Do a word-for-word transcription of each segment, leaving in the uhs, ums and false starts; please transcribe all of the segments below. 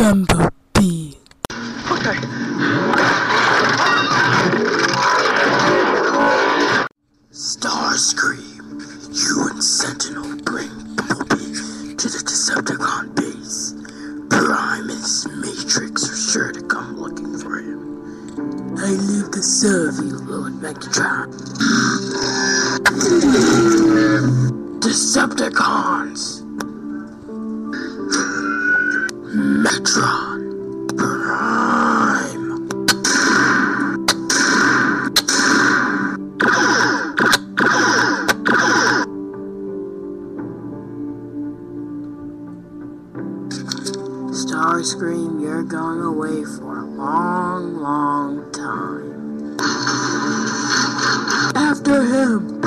Bumblebee. Okay. Starscream, you and Sentinel bring Bumblebee to the Decepticon base. Prime and his Matrix are sure to come looking for him. I leave the serve you, Lord Megatron. Decepticons! Metron Prime! Starscream, you're going away for a long, long time. After him!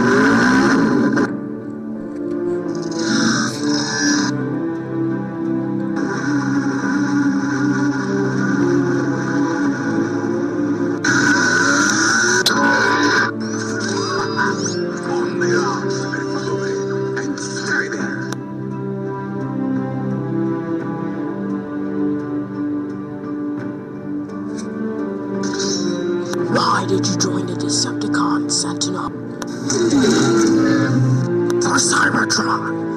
Why did you join the Decepticon, Sentinel? For Cybertron!